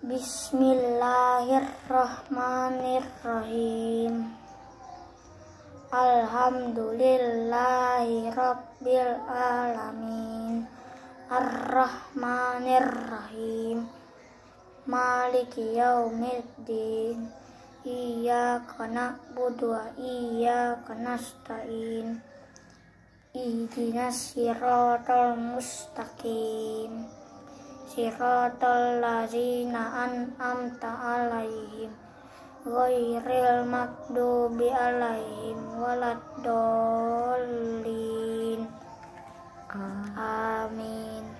Bismillahirrahmanirrahim. Alhamdulillahi rabbil alamin. Ar-Rahmanir-Rahim. Maliki yaumiddin. Iyyaka na'budu wa iyyaka nasta'in. Ihdinas siratal mustaqim. Siratal ladzina an'amta 'alaihim ghairil maghdubi 'alaihim waladdallin. Amin.